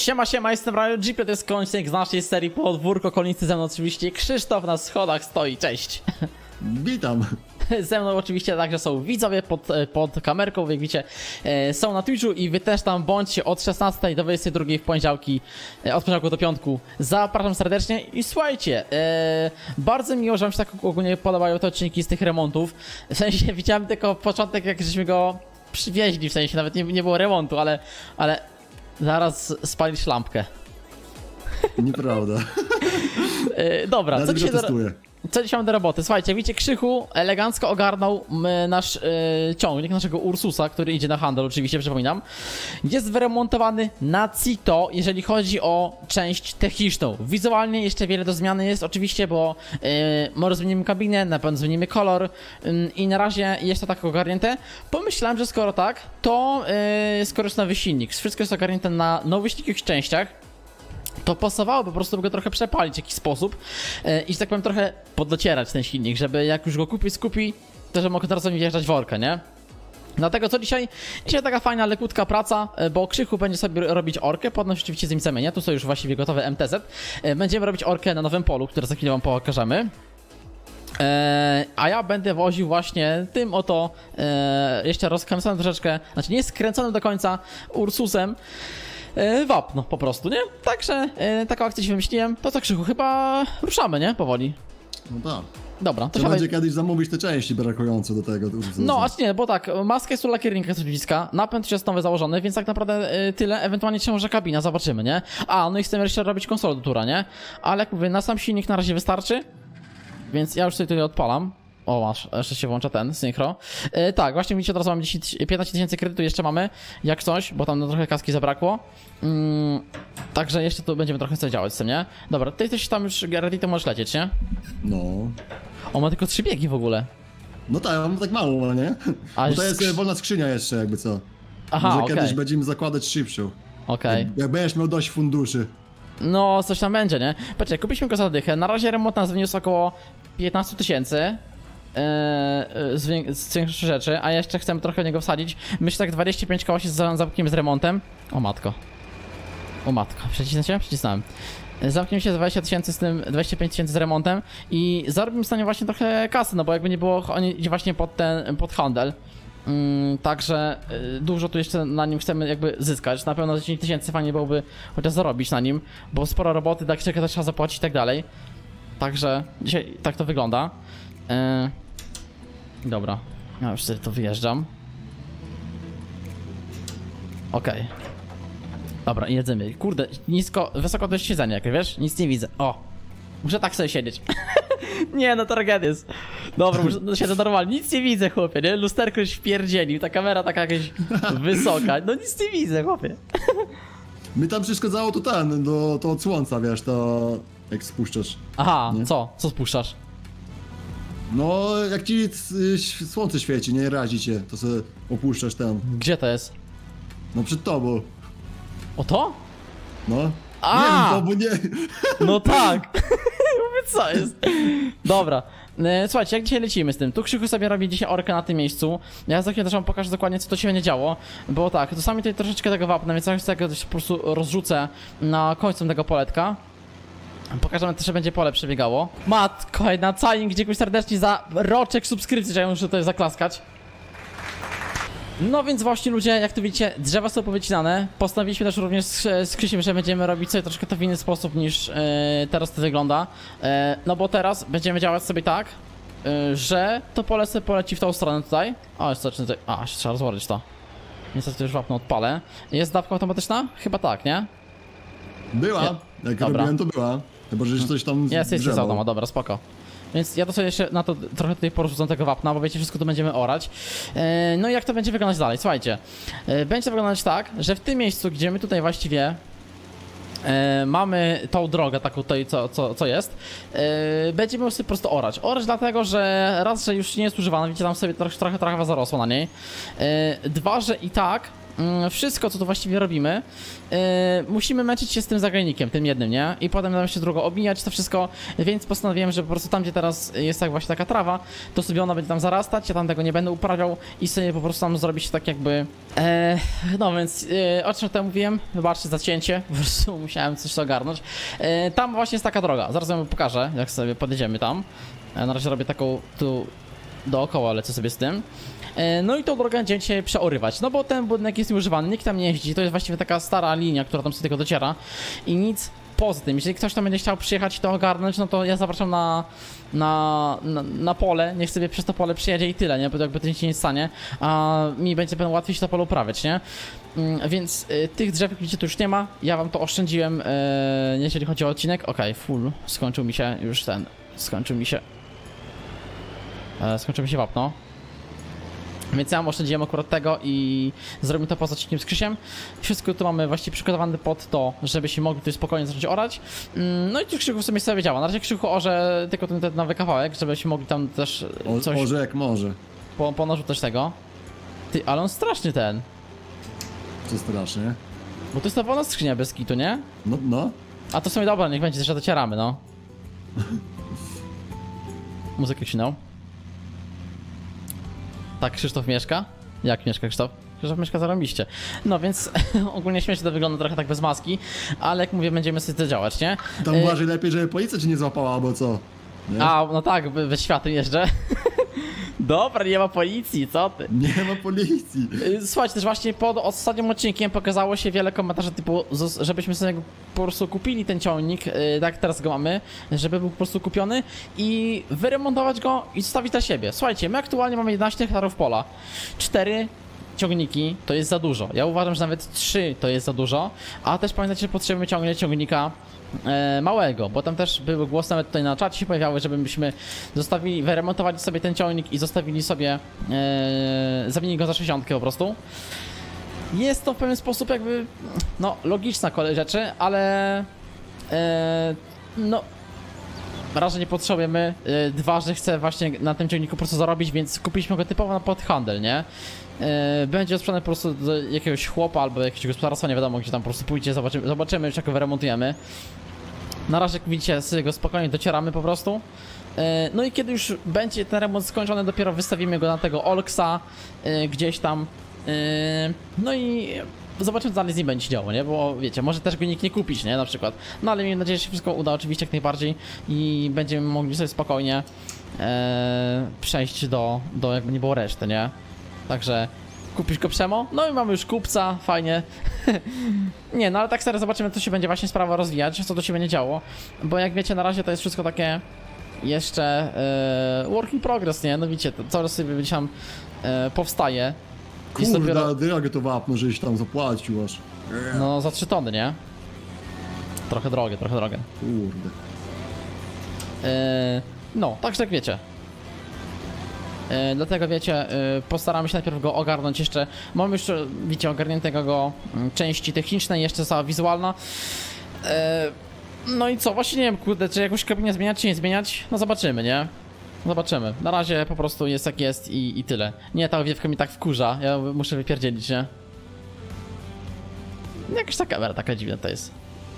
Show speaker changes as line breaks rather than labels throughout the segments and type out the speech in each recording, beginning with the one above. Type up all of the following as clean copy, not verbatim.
Siema, jestem Ryan Jeep, to jest kończyk z naszej serii Podwórko Kolnicy, ze mną oczywiście Krzysztof na schodach stoi, cześć.
Witam.
Ze mną oczywiście także są widzowie pod kamerką, jak widzicie, są na Twitchu i wy też tam bądźcie od 16 do 22 w poniedziałki, od poniedziałku do piątku. Zapraszam serdecznie i słuchajcie, bardzo miło, że wam się tak ogólnie podobają te odcinki z tych remontów. W sensie widziałem tylko początek, jak żeśmy go przywieźli, w sensie nawet nie było remontu, ale zaraz spalisz lampkę.
Nieprawda.
Dobra, co dzisiaj mam do roboty? Słuchajcie, jak widzicie, Krzychu elegancko ogarnął nasz ciągnik, naszego Ursusa, który idzie na handel, oczywiście, przypominam. Jest wyremontowany na CITO, jeżeli chodzi o część techniczną. Wizualnie jeszcze wiele do zmiany jest, oczywiście, bo może zmienimy kabinę, na pewno zmienimy kolor i na razie jest to tak ogarnięte. Pomyślałem, że skoro tak, to skoro jest nowy silnik, wszystko jest ogarnięte na nowych silnikach częściach, to pasowało po prostu go trochę przepalić w jakiś sposób i że tak powiem trochę poddocierać ten silnik, żeby jak już go skupi, to że mogę teraz mi wjeżdżać workę, nie? Dlatego co dzisiaj? Dzisiaj taka fajna, lekutka praca, bo Krzychu będzie sobie robić orkę, potem oczywiście z nim zamienię, tu są już właściwie gotowe MTZ. Będziemy robić orkę na nowym polu, które za chwilę wam pokażemy. A ja będę woził właśnie tym oto jeszcze rozkręconym troszeczkę, znaczy nie skręconym do końca Ursusem, wapno po prostu, nie? Także taką akcję się wymyśliłem. To co, Krzychu, chyba ruszamy, nie? Powoli.
No tak.
Dobra, to
trzeba będzie kiedyś zamówić te części brakujące do tego.
No, a nie, bo tak, maska jest tu lakiernika z bliska, napęd już jest nowy założony, więc tak naprawdę tyle, ewentualnie się może kabina, zobaczymy, nie? A, no i chcemy jeszcze robić konsolę do tura, nie? Ale jak mówię, na sam silnik na razie wystarczy, więc ja już sobie tutaj odpalam. O, masz, jeszcze się włącza ten synchro. Tak, właśnie widzicie, teraz mamy 15 tysięcy kredytu, jeszcze mamy, jak coś, bo tam trochę kaski zabrakło. Także jeszcze tu będziemy trochę sobie działać z tym, nie? Dobra, ty jesteś tam już ready, to możesz lecieć, nie?
No.
On ma tylko 3 biegi w ogóle.
No tak, mam tak mało, ale nie?
A
bo to jest wolna skrzynia jeszcze, jakby co.
Aha,
może
okej.
kiedyś będziemy zakładać szybszą.
Okej.
Jak będziesz miał dość funduszy.
No, coś tam będzie, nie? Patrzcie, kupiliśmy go za dychę, na razie remont nas wyniósł około 15 tysięcy. Z większych rzeczy, a jeszcze chcemy trochę w niego wsadzić. Myślę, tak 25 koła się zamkniemy z remontem. O matko. O matko, przycisnę się? Przycisnąłem. Zamkniemy się z 20 tysięcy z tym, 25 tysięcy z remontem i zarobimy w stanie właśnie trochę kasy, no bo jakby nie było, on idzie właśnie pod handel. Także dużo tu jeszcze na nim chcemy jakby zyskać. Na pewno 10 tysięcy fajnie byłoby chociaż zarobić na nim, bo sporo roboty, tak też trzeba zapłacić i tak dalej. Także dzisiaj tak to wygląda. Dobra, ja już sobie to wyjeżdżam. Okej. Dobra, jedziemy. Kurde, wysoko to jest siedzenie, jak wiesz? Nic nie widzę. O! Muszę tak sobie siedzieć. Nie, no tragedia jest. Dobra, siedzę normalnie, nic nie widzę, chłopie, nie? Lusterko już wpierdzielił, ta kamera taka jakaś wysoka. No nic nie widzę, chłopie.
Mi tam przeszkadzało to to od słońca, wiesz, to jak spuszczasz.
Aha,
nie?
co? Co spuszczasz?
No, jak ci słońce świeci, nie razi cię, to sobie opuszczasz tam.
Gdzie to jest?
No przed tobą.
O to?
No.
A!
Nie wiem, to, bo nie...
No tak. Mówię, co jest? Dobra. Słuchajcie, jak dzisiaj lecimy z tym? Tu Krzychu sobie robi dzisiaj orkę na tym miejscu. Ja za chwilę też wam pokażę dokładnie, co to się będzie działo. Bo tak, czasami tutaj troszeczkę tego wapna, więc ja chcę tego po prostu rozrzucę na końcu tego poletka. Pokażemy też, że będzie pole przebiegało. Matko, na całym dziękuję serdecznie za roczek subskrypcji, że ja muszę tutaj zaklaskać. No więc właśnie ludzie, jak tu widzicie, drzewa są powycinane. Postanowiliśmy też również z Krzysiem, że będziemy robić sobie troszkę to w inny sposób niż teraz to wygląda. No bo teraz będziemy działać sobie tak, że to pole sobie poleci w tą stronę tutaj. O, jest coś tutaj. A, trzeba rozłożyć to. Niestety już wapno odpalę. Jest dawka automatyczna? Chyba tak, nie?
Była. Jak
Dobra.
robiłem, to była. Chyba, że coś tam
Jest automat, dobra, spoko. Więc ja to sobie jeszcze na to trochę tutaj porzucam tego wapna, bo wiecie, wszystko tu będziemy orać. No i jak to będzie wyglądać dalej? Słuchajcie, będzie wyglądać tak, że w tym miejscu, gdzie my tutaj właściwie mamy tą drogę taką tutaj, co jest, będziemy sobie po prostu orać. Orać dlatego, że raz, że już nie jest używana, widzicie, tam sobie trochę trawa zarosła na niej. Dwa, że i tak wszystko, co tu właściwie robimy, musimy męczyć się z tym zagajnikiem, tym jednym, nie? I potem nam się drugą obijać to wszystko, więc postanowiłem, że po prostu tam, gdzie teraz jest tak właśnie taka trawa, to sobie ona będzie tam zarastać, ja tam tego nie będę uprawiał i sobie po prostu tam zrobić tak jakby... no więc, o czym tutaj mówiłem? Wybaczcie za cięcie, po prostu musiałem coś ogarnąć. Tam właśnie jest taka droga, zaraz wam pokażę, jak sobie podjedziemy tam. Na razie robię taką tu dookoła, lecę sobie z tym. No i tą drogę będziemy dzisiaj przeorywać, no bo ten budynek jest nieużywany, nikt tam nie jeździ, to jest właściwie taka stara linia, która tam sobie tylko dociera i nic poza tym. Jeżeli ktoś tam będzie chciał przyjechać i to ogarnąć, no to ja zapraszam na pole, niech sobie przez to pole przyjedzie i tyle, nie, bo jakby to nic się nie stanie, a mi będzie pewno łatwiej się to pole uprawiać, nie? Więc tych drzew, jak widzicie, tu już nie ma, ja wam to oszczędziłem, jeżeli chodzi o odcinek. Okej, full, skończył mi się już ten, skończył mi się wapno. Więc ja oszczędziłem akurat tego i zrobimy to poza odcinkiem z Krzysiem. Wszystko tu mamy właściwie przygotowane pod to, żebyśmy mogli tu spokojnie zacząć orać. No i tu Krzychu w sumie sobie działa. Na razie Krzychu orze tylko ten nowy kawałek, żebyśmy mogli tam też coś...
Orze jak może.
Ponożył też tego. Ty, ale on straszny ten.
Co strasznie?
Bo to jest ta wolna skrzynia bez kitu, nie?
No.
A to w sumie dobra, niech będzie, że docieramy, no. Muzykę ścinał. Tak Krzysztof mieszka? Jak mieszka Krzysztof? Krzysztof mieszka zarobiście. No więc ogólnie śmiesznie to wygląda trochę tak bez maski, ale jak mówię, będziemy sobie to działać, nie?
Tam uważaj lepiej, żeby policja cię nie złapała, albo co? Nie?
A, no tak, we światy jeżdżę. Dobra, nie ma policji, co ty?
Nie ma policji.
Słuchajcie, też właśnie pod ostatnim odcinkiem pokazało się wiele komentarzy typu, żebyśmy sobie po prostu kupili ten ciągnik, tak teraz go mamy, żeby był po prostu kupiony i wyremontować go i zostawić dla siebie. Słuchajcie, my aktualnie mamy 11 hektarów pola, 4 ciągniki to jest za dużo. Ja uważam, że nawet 3 to jest za dużo, a też pamiętajcie, że potrzebujemy ciągle ciągnika małego, bo tam też były głosy nawet tutaj na czacie się pojawiały, żebyśmy zostawili, wyremontowali sobie ten ciągnik i zostawili sobie, zamienili go za 60 po prostu. Jest to w pewien sposób jakby, no, logiczna kolej rzeczy, ale no, raz, że nie potrzebujemy, dwa, że chcę właśnie na tym ciągniku po prostu zarobić, więc kupiliśmy go typowo na podhandel, nie? Będzie sprzedany po prostu do jakiegoś chłopa albo jakiegoś gospodarstwa, nie wiadomo gdzie tam po prostu pójdzie, zobaczymy już jak go wyremontujemy. Na razie jak widzicie sobie go spokojnie docieramy po prostu. No i kiedy już będzie ten remont skończony, dopiero wystawimy go na tego Olksa gdzieś tam. No i zobaczymy co dalej z nim będzie się działo, nie? Bo wiecie, może też go nikt nie kupić, nie? Na przykład. No ale miejmy nadzieję, że się wszystko uda oczywiście jak najbardziej i będziemy mogli sobie spokojnie przejść do jakby nie było reszty, nie? Także kupisz go Przemo, no i mamy już kupca, fajnie. Nie, no ale tak serio zobaczymy, co się będzie właśnie sprawa rozwijać, co to się będzie działo. Bo jak wiecie, na razie to jest wszystko takie jeszcze work in progress, nie? No widzicie, to coraz sobie gdzieś tam powstaje.
Kurde, dopiero... drogę to wapno, żeś tam zapłacił aż.
No za 3 tony, nie? Trochę drogie, trochę drogie.
Kurde.
No, także jak wiecie. Dlatego wiecie, postaramy się najpierw go ogarnąć jeszcze. Mamy już, widzicie, ogarniętego go części technicznej, jeszcze cała wizualna. No i co, właśnie nie wiem, kurde, czy jakąś kabinę zmieniać, czy nie zmieniać? No zobaczymy, nie? Zobaczymy. Na razie po prostu jest jak jest i tyle. Nie, ta owiewka mi tak wkurza, ja muszę wypierdzielić, nie? Jakaś ta kamera taka dziwna to jest.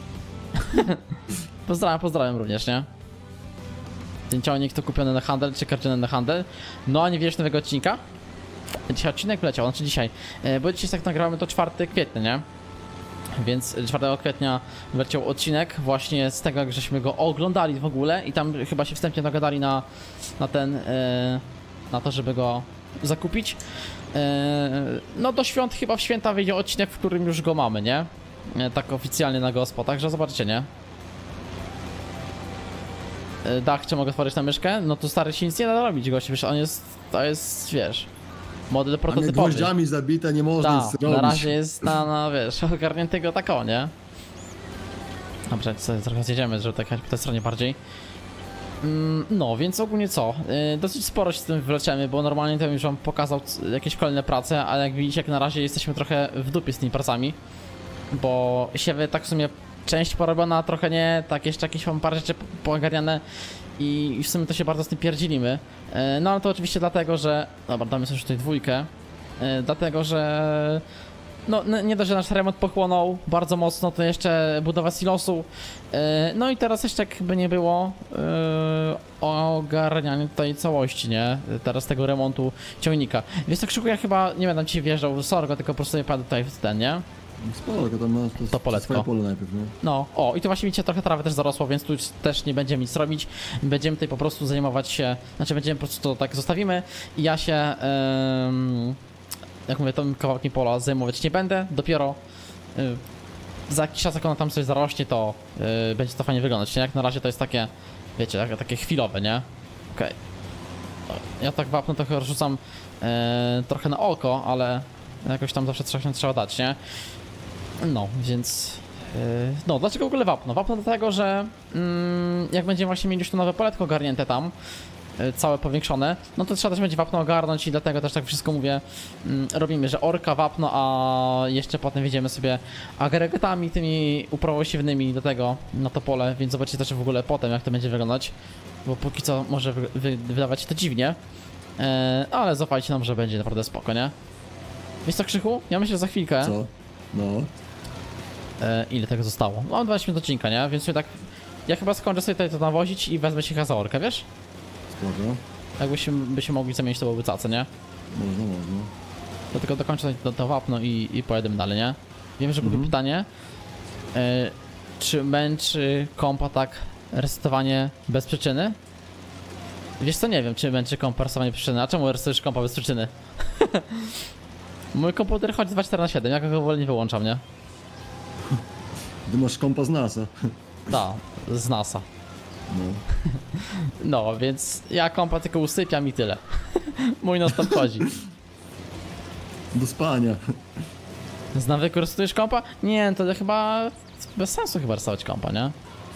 Pozdrawiam również, nie? Ten ciągnik to kupiony na handel, czy karczony na handel. No a nie wiesz nowego odcinka? Dzisiaj odcinek leciał, znaczy dzisiaj. Bo dzisiaj tak nagramy to 4 kwietnia, nie? Więc 4 kwietnia leciał odcinek właśnie z tego, jak żeśmy go oglądali w ogóle i tam chyba się wstępnie dogadali na ten, na to, żeby go zakupić. No do świąt, chyba w święta wyjdzie odcinek, w którym już go mamy, nie? Tak oficjalnie na gospo, także zobaczycie, nie? Dach, czy mogę otworzyć na myszkę? No to stary się nic nie da robić, goście, wiesz, on jest, to jest, wiesz, model prototypowy.
Gwoździami zabite, nie można nic zrobić.
Na razie jest na wiesz, ogarniętego tak o, nie? Dobrze, sobie trochę zjedziemy, żeby tak po tej stronie bardziej. No, więc ogólnie co? Dosyć sporo się z tym wleczemy, bo normalnie to bym już wam pokazał jakieś kolejne prace, ale jak widzicie, jak na razie jesteśmy trochę w dupie z tymi pracami. Bo siewy tak w sumie część porobiona, trochę nie, tak jeszcze jakieś mam parę rzeczy poogarniane i w sumie to się bardzo z tym pierdzilimy. No ale to oczywiście dlatego, że... Dobra, damy sobie już tutaj 2. Dlatego, że no nie dość, że nasz remont pochłonął bardzo mocno, to jeszcze budowa silosu. No i teraz jeszcze jakby nie było ogarniania tej całości, nie? Teraz tego remontu ciągnika. Wiesz co, Krzyku, ja chyba nie będę ci wjeżdżał w Sorgo, tylko po prostu je padę tutaj w ten, nie?
Spoko, tam masz
To poletko.
swoje pole najpierw, nie?
No, o, i tu właśnie widzicie, trochę trawy też zarosło, więc tu już też nie będziemy nic robić. Będziemy tutaj po prostu zajmować się, znaczy będziemy po prostu to tak zostawimy i ja się, jak mówię, tym kawałkiem pola zajmować nie będę. Dopiero za jakiś czas, jak ona tam coś zarośnie, to będzie to fajnie wyglądać. Nie? Jak na razie to jest takie, wiecie, takie chwilowe, nie? Okej. Ja tak wapno trochę rozrzucam trochę na oko, ale jakoś tam zawsze trzeba dać, nie? No, więc... no, dlaczego w ogóle wapno? Wapno dlatego, że jak będziemy właśnie mieli już to nowe poletko ogarnięte tam, całe powiększone, no to trzeba też będzie wapno ogarnąć i dlatego też tak wszystko mówię, robimy, że orka, wapno, a jeszcze potem wjedziemy sobie agregatami tymi uprawosiewnymi do tego, na to pole, więc zobaczycie też w ogóle potem, jak to będzie wyglądać, bo póki co może wydawać się to dziwnie, ale zaufajcie nam, że będzie naprawdę spoko, nie? Wiesz co, Krzychu? Ja myślę, że za chwilkę...
Co? No.
Ile tego zostało? Mam 20 minut odcinka, nie? Więc tak... Ja chyba skończę sobie tutaj to nawozić i wezmę się za orkę, wiesz?
Spoko.
Jakbyśmy mogli zamienić, to byłoby cace, nie?
Można.
To tylko dokończę to wapno i pojedziemy dalej, nie? Wiem, że było pytanie. Czy męczy kompa tak resetowanie bez przyczyny? Wiesz co, nie wiem, czy męczy kompa resetowanie bez przyczyny. A czemu resetujesz kompa bez przyczyny? Mój komputer chodzi 24/7, ja go wolę nie wyłączam, nie?
Ty masz kompa z NASA.
Da, z NASA.
No.
No, więc ja kompa tylko usypiam i tyle. Mój nos tam chodzi.
Do spania.
Z nawyku resetujesz kompa? Nie, to chyba bez sensu chyba resetować kompa, nie?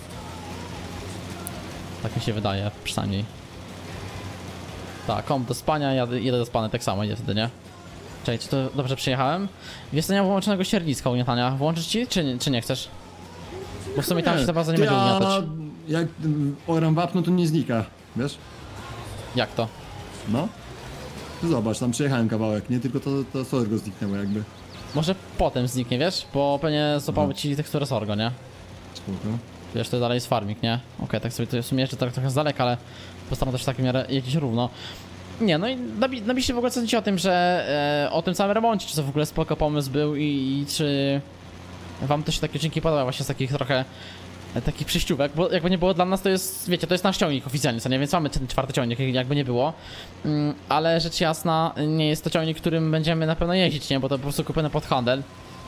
Tak mi się wydaje, przynajmniej. Tak, komp do spania, jedę do spania, tak samo idzie wtedy, nie? Czekaj, czy to dobrze przyjechałem? Wiesz co, nie mam włączonego ścierniska ugniatania. Włączyć ci, czy nie chcesz? Bo w sumie tam się za bardzo nie będzie ugniatać.
Jak oram wapno, to nie znika, wiesz?
Jak to?
No. Zobacz, tam przejechałem kawałek, nie tylko to sorgo zniknęło jakby.
Może potem zniknie, wiesz? Bo pewnie złapały ci teksturę sorgo, nie?
Spoko.
Wiesz, to dalej jest farming, nie? Okej, tak sobie to w sumie jeszcze trochę z daleka, ale postaram też w takim miarę jeździć równo. Nie, no i napiszcie w ogóle co sądzicie o tym, że o tym samym remoncie, czy to w ogóle spoko pomysł był i czy wam też się takie odcinki podobały właśnie z takich trochę takich przejściówek, bo jakby nie było dla nas to jest, wiecie, to jest nasz ciągnik oficjalnie, co nie, więc mamy ten 4. ciągnik, jakby nie było, ale rzecz jasna nie jest to ciągnik, którym będziemy na pewno jeździć, nie, bo to po prostu kupione pod handel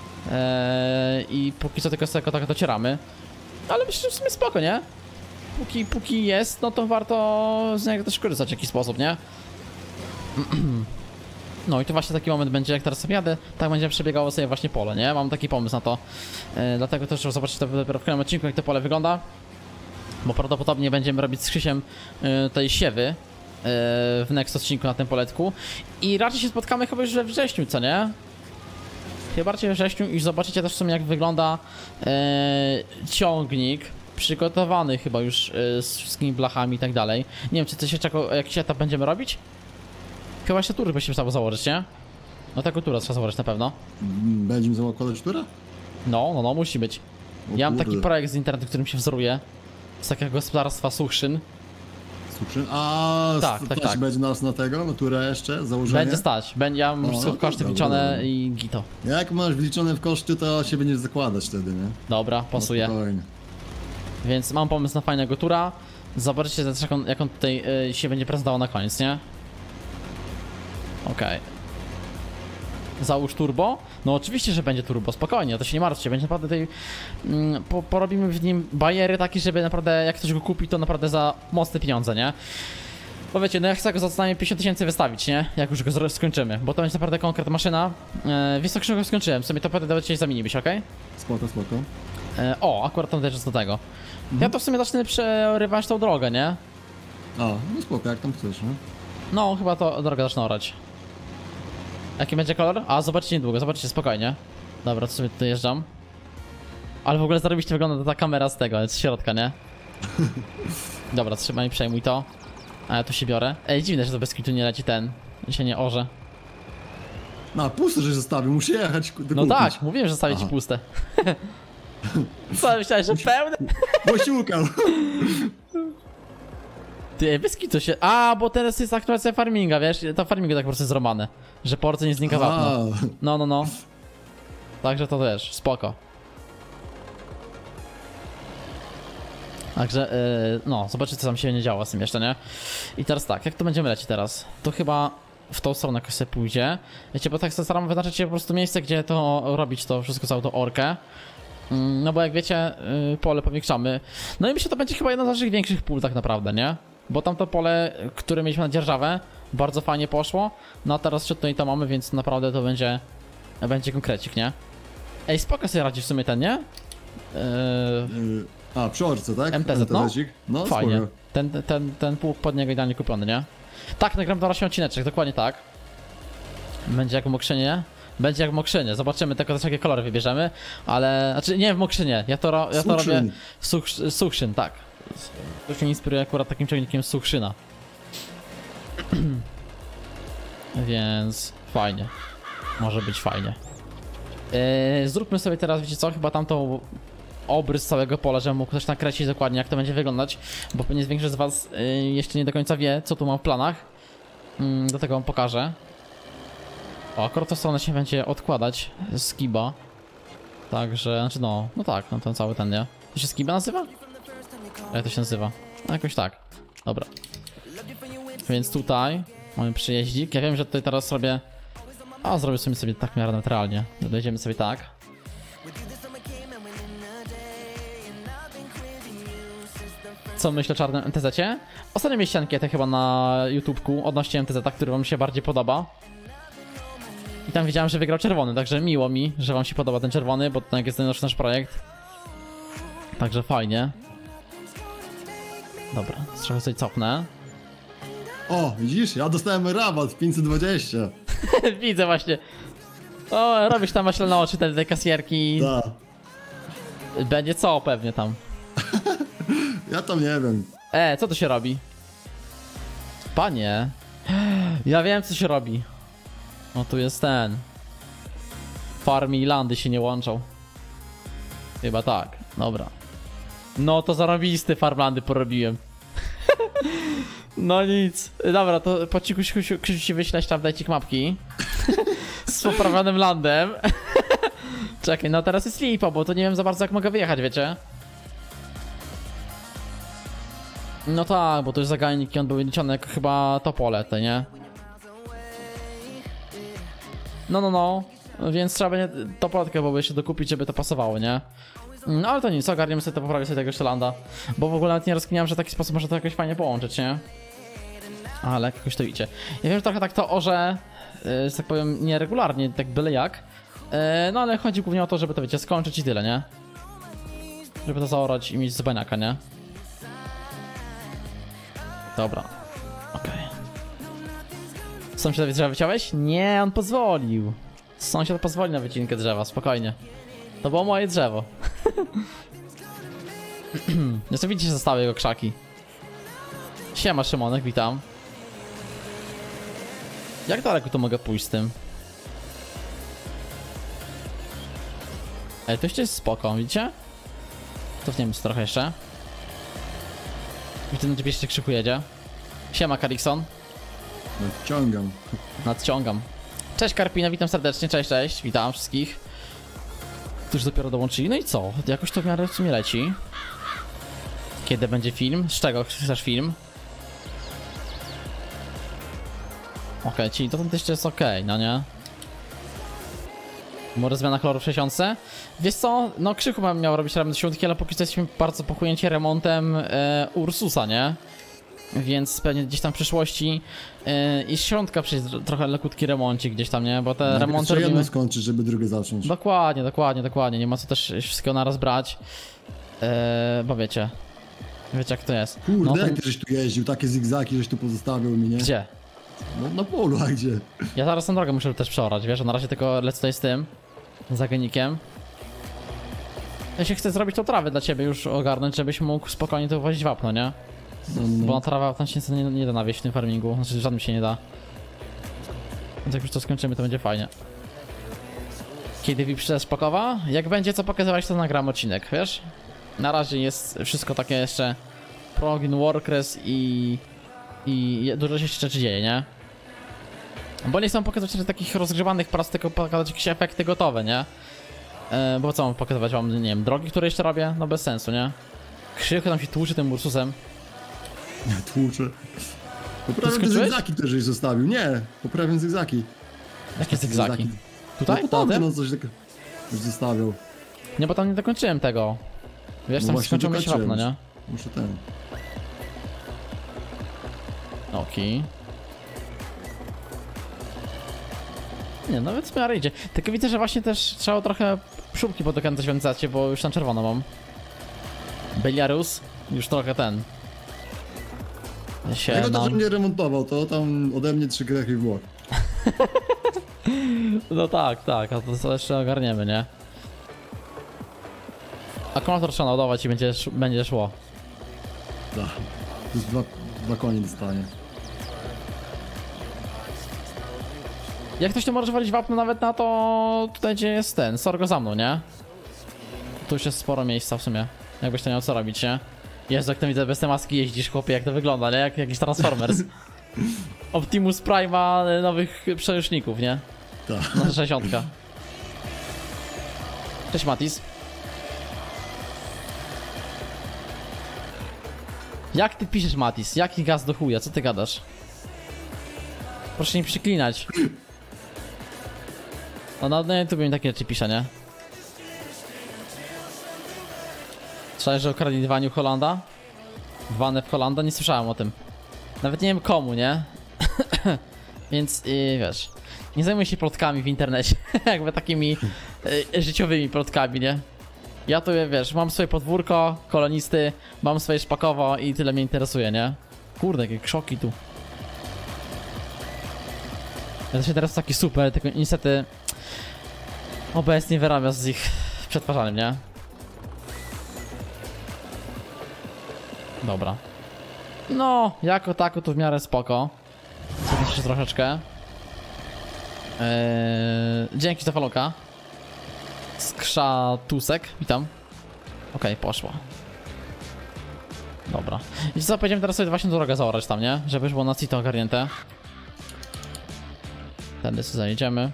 i póki co tylko z tego tak docieramy, ale myślę, że w sumie spoko, nie? Póki jest, no to warto z niego też korzystać w jakiś sposób, nie? No i to właśnie taki moment będzie, jak teraz sobie jadę, tak będzie przebiegało sobie właśnie pole, nie? Mam taki pomysł na to, dlatego też zobaczyć to dopiero w kolejnym odcinku, jak to pole wygląda, bo prawdopodobnie będziemy robić z Krzysiem tej siewy w next odcinku na tym poletku i raczej się spotkamy chyba już we wrześniu, co nie? Chyba raczej we wrześniu i zobaczycie też w sumie, jak wygląda ciągnik przygotowany chyba już z wszystkimi blachami i tak dalej. Nie wiem, czy coś jeszcze jakiś etap będziemy robić? Chyba jeszcze tury by się trzeba założyć, nie? No taką turę trzeba założyć na pewno.
Będziemy zakładać turę?
No, musi być.
O
Ja mam
kurde.
taki projekt z internetu, którym się wzoruje. Z takiego gospodarstwa suszyn.
Suszyn? A,
Tak, tak.
Będzie nas na tego, na turę jeszcze, założenie?
Będzie stać. Ja mam wszystko koszty
dobra,
wliczone
dobra.
i gito.
Jak masz wliczone w koszty, to się będziesz zakładać wtedy, nie?
Dobra, pasuje.
No, spokojnie.
Więc mam pomysł na fajnego tura. Zobaczycie też, jak on tutaj się będzie prezentował na koniec, nie? Okej. Załóż turbo? No oczywiście, że będzie turbo, spokojnie, to się nie martwcie, będzie naprawdę tutaj porobimy w nim bariery takie, żeby naprawdę jak ktoś go kupi, to naprawdę za mocne pieniądze, nie? Bo wiecie, no ja chcę go za co najmniej 50 000 wystawić, nie? Jak już go skończymy, bo to będzie naprawdę konkretna maszyna. Wiesz co, Krzysztof, skończyłem, sobie to pewnie dzisiaj zamienić, okej?
Spoko.
O, akurat tam też jest do tego. Ja to w sumie zacznę przerywać tą drogę, nie?
A, no spoko, jak tam chcesz, nie?
No, chyba to drogę zacznę orać. Jaki będzie kolor? A, zobaczcie niedługo, zobaczcie, spokojnie. Dobra, to sobie tu jeżdżam. Ale w ogóle zarobiście wygląda ta kamera z tego, z środka, nie? Dobra, trzymaj, przejmuj to. A ja tu się biorę. Ej, dziwne, że to bez kitu nie leci ten. I się nie orze.
No, puste, że zostawił, muszę jechać dokupić.
No tak, mówiłem, że zostawię ci puste. Co, myślałeś, że pełne?
Bo siłkał.
Ty, wyski to się... A, bo teraz jest aktualizacja farminga, wiesz? To farmingu tak po prostu zromane. Że porty nie znika wapno. No. Także to też, spoko. Także, no, zobaczcie co tam się nie działo z tym jeszcze, nie? I teraz tak, jak to będziemy lecieć teraz? To chyba w tą stronę jakoś sobie pójdzie. Wiecie, bo tak staram wyznaczyć po prostu miejsce, gdzie to robić, to wszystko, całą tą orkę. No bo jak wiecie, pole powiększamy. No i myślę, że to będzie chyba jedno z naszych większych pól tak naprawdę, nie? Bo tamto pole, które mieliśmy na dzierżawę, bardzo fajnie poszło. No a teraz jeszcze tutaj to mamy, więc naprawdę to będzie konkrecik, nie? Ej, spoko sobie radzi w sumie ten, nie?
A, przy orce, tak?
MTZ, no.
No,
Fajnie. Ten pług pod niego idealnie kupiony, nie? Tak, nagram teraz odcineczek, dokładnie tak. Będzie jak w Mokrzynie. Będzie jak w Mokrzynie, zobaczymy tylko też jakie kolory wybierzemy. Ale, znaczy nie w Mokrzynie, ja to robię Suchszyn, tak. To się inspiruje akurat takim ciągnikiem z Suchszyna. Więc fajnie. Może być fajnie. Zróbmy sobie teraz, wiecie co, chyba tamtą obrys całego pola, żebym mógł też nakreślić dokładnie jak to będzie wyglądać. Bo pewnie większość z was jeszcze nie do końca wie, co tu mam w planach. Do tego wam pokażę. O, akurat to stronę się będzie odkładać z Kiba. Także, znaczy no tak, no ten cały ten, nie? To się Skiba nazywa? Jak to się nazywa? No jakoś tak. Dobra. Więc tutaj mamy przyjeździk. Ja wiem, że tutaj teraz robię... A, zrobię sobie tak w miarę neutralnie. Dojdziemy sobie tak. Co myślę o czarnym MTZ-cie? Ostatnio mieliście ankietę chyba na YouTubeku odnośnie MTZ-a, który wam się bardziej podoba. I tam widziałem, że wygrał czerwony, także miło mi, że wam się podoba ten czerwony, bo to jest ten nasz projekt. Także fajnie. Dobra, trochę sobie cofnę.
O, widzisz? Ja dostałem rabat 520.
Widzę właśnie. O, robisz tam maślane oczy, te kasjerki.
Tak.
Będzie co pewnie tam.
Ja tam nie wiem.
Co tu się robi? Panie. Ja wiem co się robi. No tu jest ten. Farmy i landy się nie łączą. Chyba tak, dobra. No to zarobisty farmlandy porobiłem. No nic. Dobra, to po cichu Krzysiu ci wyśleć tam dajcie mapki. Z poprawionym landem. Czekaj, no teraz jest lipa, bo to nie wiem za bardzo jak mogę wyjechać, wiecie? No tak, bo to już zagajnik i on był liczony jako chyba to pole, to nie? No. Więc trzeba będzie to polotkę byłoby jeszcze dokupić, żeby to pasowało, nie? No ale to nic, ogarniemy sobie to, poprawię sobie tego jeszcze landa. Bo w ogóle nawet nie rozkminiam, że w taki sposób można to jakoś fajnie połączyć, nie? Ale jak jakoś to idzie. Ja wiem, że trochę tak to orze, że tak powiem, nieregularnie, tak byle jak. No ale chodzi głównie o to, żeby to, wiecie, skończyć i tyle, nie? Żeby to zaorać i mieć zbaniaka, nie? Dobra. Okej. Sąsiad drzewa wyciąłeś? Nie, on pozwolił. Sąsiad pozwoli na wycinkę drzewa, spokojnie. To było moje drzewo. Jeszcze widzicie, że zostały jego krzaki. Siema Szymonek, witam. Jak daleko tu mogę pójść z tym? Ej, to jeszcze jest spoko, widzicie? Cofniemy się trochę jeszcze. Widzę, na ciebie jeszcze krzyku jedzie. Siema Karikson.
Nadciągam.
Nadciągam. Cześć Karpina, witam serdecznie, cześć, witam wszystkich, którzy dopiero dołączyli. No i co? Jakoś to w miarę w sumie leci. Kiedy będzie film? Z czego chcesz film? Okej, czyli to jeszcze jest okej, no nie? Może zmiana koloru w 60. Wiesz co? No Krzychu miał robić remont świątki, ale póki co jesteśmy bardzo pochłonięci remontem Ursusa, nie? Więc pewnie gdzieś tam w przyszłości i świątka przejść trochę lekutki remoncik gdzieś tam, nie? Bo te remonty robimy...
jedno skończyć, żeby drugie zacząć.
Dokładnie. Nie ma co też wszystkiego naraz brać. Bo wiecie jak to jest.
Kurde,
no,
jak ty żeś tu jeździł, takie zigzagi żeś tu pozostawił mi, nie?
Gdzie?
No na polu, a gdzie?
Ja zaraz tą drogę muszę też przeorać, wiesz? Na razie tylko lecę tutaj z tym zagajnikiem. Ja się chcę zrobić tą trawę dla ciebie już ogarnąć, żebyś mógł spokojnie tu wozić wapno, nie?
No.
Bo na trawa tam się nie da nawieść w tym farmingu, znaczy żadnym się nie da. Więc jak już to skończymy, to będzie fajnie. Kiedy Vipshare Spakowa? Jak będzie co pokazywać, to nagram odcinek, wiesz? Na razie jest wszystko takie jeszcze Progin, Warcrest i dużo się rzeczy dzieje, nie? Bo nie chcę pokazywać takich rozgrzewanych prac, tylko pokazać jakieś efekty gotowe, nie? Bo co mam pokazywać wam, nie wiem, drogi, które jeszcze robię? No bez sensu, nie? Krzychu tam się tłuczy tym Ursusem.
Tłucze. Poprawiam te zygzaki też żeś zostawił. Nie, poprawiam zygzaki.
Jakie zygzaki? Tutaj?
No, no coś takiego już zostawiał.
Nie, bo tam nie dokończyłem tego. Wiesz, tam skończył mi się wapno, nie?
Muszę ten.
Okej. Nie, nawet w miarę idzie. Tylko widzę, że właśnie też trzeba trochę szubki podokręcać w organizacji, bo już na czerwono mam. Beliarus już trochę ten.
Tego też mnie remontował, to tam ode mnie 3 grechy w błok.
No tak, tak, a to jeszcze ogarniemy, nie? Akumulator trzeba naładować i będzie szło.
Tak, już dwa konie dostanie.
Jak ktoś to może walić wapno nawet na to tutaj, gdzie jest ten, Sorgo za mną, nie? Tu już jest sporo miejsca w sumie, jakbyś to miał co robić, nie? Jezu, jak to widzę, bez tej maski jeździsz, chłopie, jak to wygląda, nie? Jak jakiś Transformers. Optimus Prime ma nowych przeryszników, nie?
Tak.
Nasza 60. Cześć Matis. Jak ty piszesz, Matis? Jaki gaz do chuja? Co ty gadasz? Proszę nie przyklinać. No na YouTube mi takie rzeczy pisze, nie? Słyszałeś, że o kradniwaniu Holanda? Wane w Holanda? Nie słyszałem o tym. Nawet nie wiem komu, nie? Więc wiesz, nie zajmuję się plotkami w internecie. Jakby takimi życiowymi plotkami, nie? Ja tu, wiesz, mam swoje podwórko, kolonisty, mam swoje szpakowo i tyle mnie interesuje, nie? Kurde, jakie krzoki tu. Ja to się teraz taki super, tylko niestety OBS nie wyrabia z ich przetwarzaniem, nie? Dobra. No, jako tako to w miarę spoko. Co się troszeczkę. Dzięki za faloka. Skrzatusek, witam. Okej, poszło. Dobra. I co, pojedziemy teraz sobie właśnie drogę zaorać tam, nie? Żeby już było na CITO ogarnięte. Tędy sobie zajedziemy.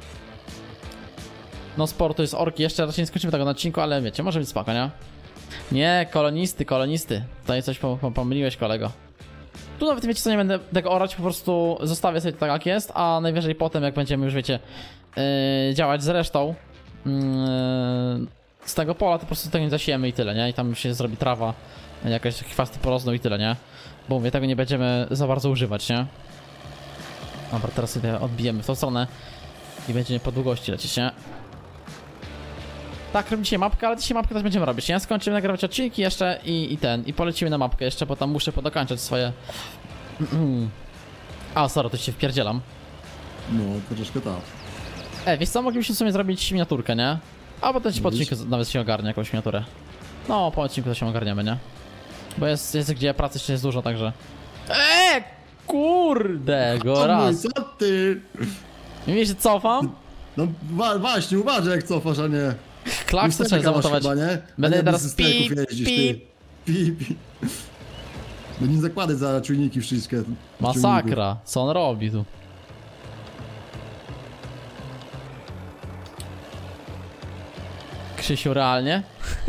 No sporo to jest orki, jeszcze raczej nie skończymy tego na odcinku, ale wiecie, może być spoko, nie? Nie, kolonisty. Tutaj coś pomyliłeś, kolego. Tu nawet wiecie co, nie będę tego orać, po prostu zostawię sobie to tak jak jest, a najwyżej potem jak będziemy już wiecie działać z resztą z tego pola, to po prostu tego nie zasiejemy i tyle, nie? I tam się zrobi trawa, jakaś chwasty porosną i tyle, nie? Bo mówię, tego nie będziemy za bardzo używać, nie? Dobra, teraz sobie odbijemy w tą stronę i będzie po długości lecieć, nie? Tak, robimy dzisiaj mapkę, ale dzisiaj mapkę też będziemy robić, nie? Skończymy nagrywać odcinki jeszcze i polecimy na mapkę jeszcze, bo tam muszę podokończać swoje... A, sorry, to się wpierdzielam.
No, troszeczkę tak.
Wiesz co, moglibyśmy sobie zrobić miniaturkę, nie? A potem ci po odcinku nawet się ogarnie jakąś miniaturę. No, po odcinku to się ogarniemy, nie? Bo jest gdzie pracy jeszcze jest dużo, także... Kurde, raz.
Co ty?
Nie wiesz, że cofam?
No właśnie, uważaj jak cofasz, a nie...
Klaks to trzeba zamontować.
Chyba, nie?
Będę teraz pip.
No nie zakładaj za czujniki wszystkie.
Masakra, co on robi tu? Krzysiu, realnie?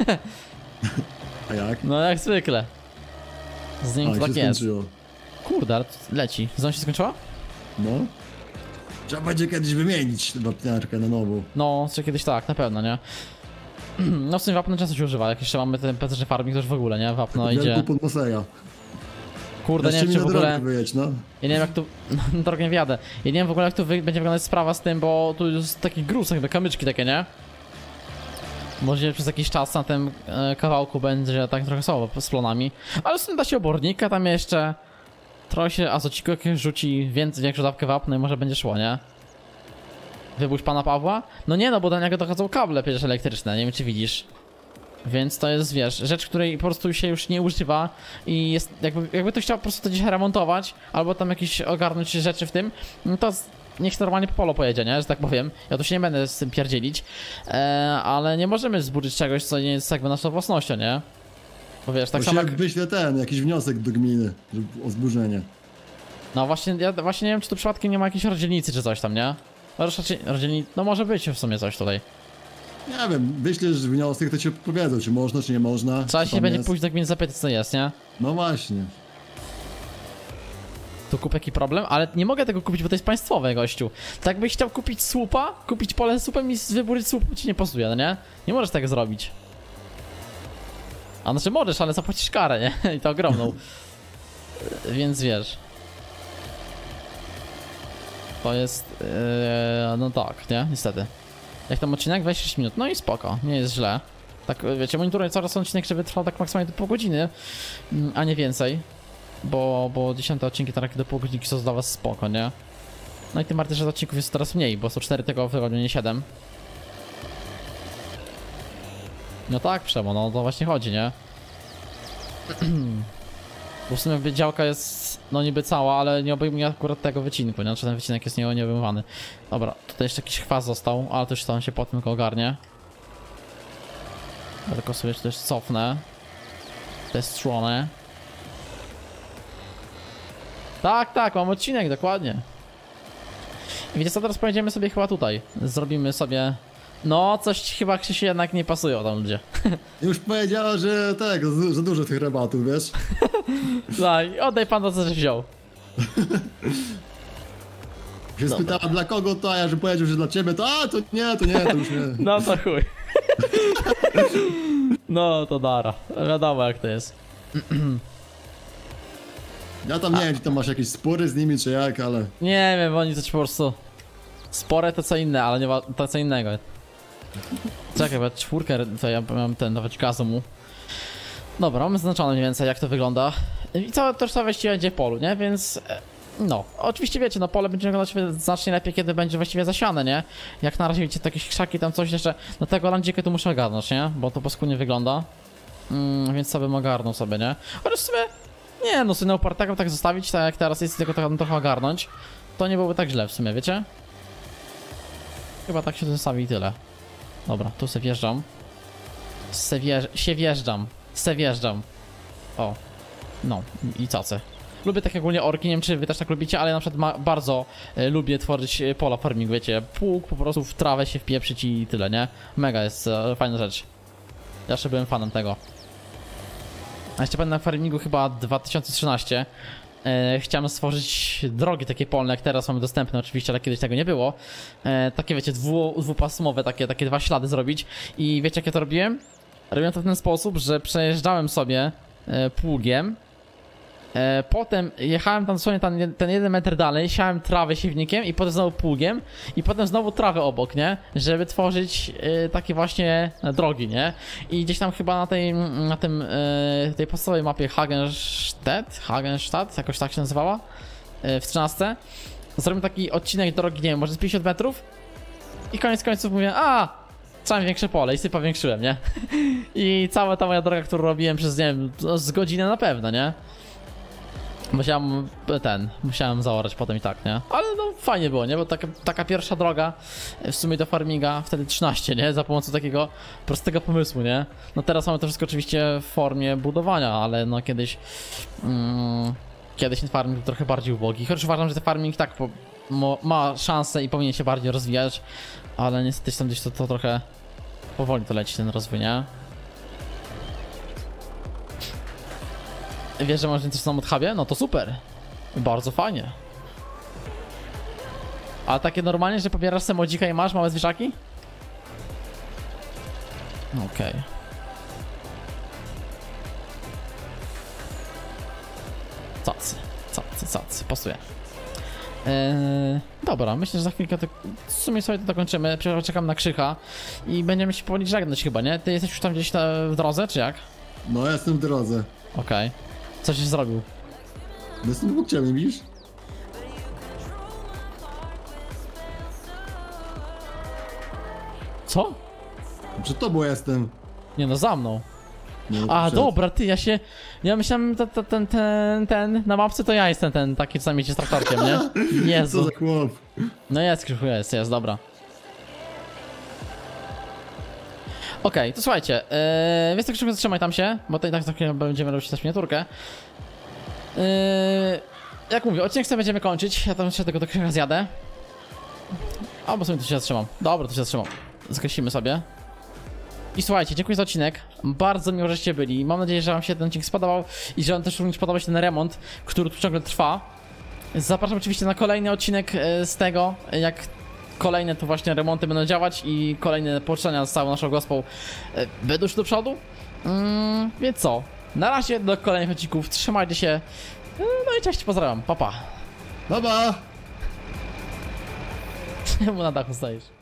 A jak?
No jak zwykle. Z nim to tak jest.
Skończyło.
Kurde, ale leci. Znowu się skończyła?
No. Trzeba będzie kiedyś wymienić wapniarkę na nową.
No, czy kiedyś tak, na pewno, nie? No w sumie wapno często się używa, jak jeszcze mamy ten PC farming, to już w ogóle, nie? Wapno idzie...
pod Moseja.
Kurde, nie wiem czy w ogóle...
Wyjedź, no.
Ja nie wiem jak tu... No drogę nie wjadę. Ja nie wiem w ogóle jak tu będzie wyglądać sprawa z tym, bo tu jest taki gruz, jakby kamyczki takie, nie? Może przez jakiś czas na tym kawałku będzie tak trochę słabo z plonami. Ale w sumie da się obornika tam jeszcze. Trochę się azociku jakieś rzuci, większą dawkę wapna i może będzie szło, nie? Wybój pana Pawła? No nie no, bo do niego dochodzą kable przecież elektryczne, nie wiem czy widzisz. Więc to jest, wiesz, rzecz, której po prostu się już nie używa i jest, jakby to chciał po prostu to gdzieś remontować, albo tam jakieś ogarnąć rzeczy w tym, no to niech normalnie po polo pojedzie, nie? Że tak powiem. Ja tu się nie będę z tym pierdzielić. Ale nie możemy zburzyć czegoś, co nie jest jakby naszą własnością, nie? Bo wiesz, tak samo jak...
wyślę jakiś wniosek do gminy o zburzenie.
No właśnie, ja właśnie nie wiem, czy tu przypadkiem nie ma jakiejś rozdzielnicy czy coś tam, nie? No może być w sumie coś tutaj.
Nie wiem, wyślesz wniosek, to ci powiedzą, czy można, czy nie można.
Trzeba się będzie pójść do gminy zapytać, co jest, nie?
No właśnie.
Tu kupię jaki problem, ale nie mogę tego kupić, bo to jest państwowe, gościu. Tak byś chciał kupić słupa, kupić pole z słupem i wyburzyć słup ci nie pasuje, no nie? Nie możesz tego zrobić. A znaczy możesz, ale zapłacisz karę, nie? I to ogromną. Więc wiesz. To jest... no tak, nie? Niestety. Jak tam odcinek? 26 minut. No i spoko, nie jest źle. Tak, wiecie, monitoruję coraz odcinek, żeby trwał tak maksymalnie do pół godziny, a nie więcej. Bo 10 odcinki takie do pół godzinki są dla was spoko, nie? No i tym bardziej, że odcinków jest coraz mniej, bo są 4 tego w tygodniu, nie 7. No tak, Przemo, no to właśnie chodzi, nie? Bo w sumie działka jest, no niby cała, ale nie obejmuje akurat tego wycinku, nie? Znaczy ten wycinek jest nieobejmowany. Dobra, tutaj jeszcze jakiś chwas został, ale to już tam się potem go ogarnie. Ja tylko sobie też cofnę. To jest stronę. Tak, mam odcinek, dokładnie. I wiecie co, teraz pojedziemy sobie chyba tutaj. Zrobimy sobie... No, coś chyba Krzysiu jednak nie pasują tam ludzie.
Już powiedziała, że tak, za dużo tych rabatów, wiesz?
Tak, oddaj pan to, co żeś wziął.
Się spytała dla kogo to, a ja że powiedział, że dla ciebie, to to już nie.
No to chuj. No to dara, wiadomo jak to jest.
Ja tam nie wiem, czy tam masz jakieś spory z nimi, czy jak, ale...
Nie wiem, oni to po prostu... Spore to co inne, ale nie to co innego. Czekaj, bo czwórkę, to ja mam dawać gazu mu. Dobra, mamy zaznaczone mniej więcej jak to wygląda. I całe tożsamość będzie w polu, nie? Więc... No, oczywiście wiecie, no pole będzie wyglądać znacznie lepiej, kiedy będzie właściwie zasiane, nie? Jak na razie widzicie, takie krzaki tam coś jeszcze... No tego landzikę tu muszę ogarnąć, nie? Bo to paskudnie wygląda. Więc sobie ogarnął sobie, nie? Chociaż w sumie... Nie, no sobie upartego tak zostawić, tak jak teraz jest, tylko trochę ogarnąć. To nie byłoby tak źle w sumie, wiecie? Chyba tak się to zostawi i tyle. Dobra, tu se wjeżdżam. Se wjeżdżam. O. No, i cacy. Lubię tak ogólnie orki, nie wiem czy wy też tak lubicie, ale ja na przykład bardzo lubię tworzyć pola farming, wiecie. Pług po prostu w trawę się wpieprzyć i tyle, nie? Mega jest fajna rzecz. Ja jeszcze byłem fanem tego. A jeszcze pamiętam na farmingu chyba 2013. Chciałem stworzyć drogi takie polne, jak teraz mamy dostępne oczywiście, ale kiedyś tego nie było. Takie wiecie, dwupasmowe, takie dwa ślady zrobić. I wiecie jak ja to robiłem? Robiłem to w ten sposób, że przejeżdżałem sobie pługiem. Potem jechałem tam dosłownie ten 1 metr dalej, siałem trawę siewnikiem i potem znowu pługiem i potem znowu trawę obok, nie? Żeby tworzyć takie drogi, nie? I gdzieś tam chyba na tej podstawowej mapie Hagenstadt, jakoś tak się nazywała, w 13. Zrobiłem taki odcinek drogi, nie wiem, może z 50 metrów i koniec końców mówię, trzeba większe pole i sobie powiększyłem, nie? I cała ta moja droga, którą robiłem przez, nie wiem, z godzinę na pewno, nie? Musiałem zaorać potem i tak, nie? Ale no fajnie było, nie? Bo taka pierwsza droga w sumie do farminga, wtedy 13, nie? Za pomocą takiego prostego pomysłu, nie? No teraz mamy to wszystko oczywiście w formie budowania, ale no kiedyś ten farming był trochę bardziej ubogi. Chociaż uważam, że ten farming tak ma szansę i powinien się bardziej rozwijać, ale niestety tam gdzieś to trochę powoli to leci ten rozwój, nie? Wiesz, że masz więcej samochód hubie? No to super. Bardzo fajnie. A takie normalnie, że pobierasz sobie modzika i masz małe zwierzaki? Okej. Cacy, pasuje. Dobra, myślę, że za chwilkę w sumie sobie to dokończymy. Czekam na Krzycha i będziemy się powoli żegnać chyba, nie? Ty jesteś już tam gdzieś w drodze, czy jak?
No, ja jestem w drodze.
Okej. Co żeś zrobił?
Jestem obok ciebie, widzisz?
Co?
Przed tobą jestem.
Nie no, za mną. A, dobra, ty, ja myślałem, ten, na mapce to ja jestem ten, taki co zamiecie z traktorkiem, nie? Jezu.
Co za chłop.
No jest, Krzychu, jest, dobra. Okej, to słuchajcie, więc tak szybko zatrzymaj tam się, bo tutaj tak za chwilę będziemy robić też miniaturkę. Jak mówię, odcinek sobie będziemy kończyć, ja tam jeszcze tego do Krzycha zjadę. Albo sobie tu się zatrzymam. Dobra, tu się zatrzymam. Skreślimy sobie. I słuchajcie, dziękuję za odcinek. Bardzo miło, żeście byli. Mam nadzieję, że wam się ten odcinek spodobał i że wam też również podobał się ten remont, który tu ciągle trwa. Zapraszam oczywiście na kolejny odcinek z tego, jak kolejne tu właśnie remonty będą działać i kolejne połączenia z całą naszą gospą będą już do przodu. Więc co? Na razie do kolejnych odcinków. Trzymajcie się. No i cześć, pozdrawiam. Pa, pa.
Pa, pa.
Czemu na dachu stajesz?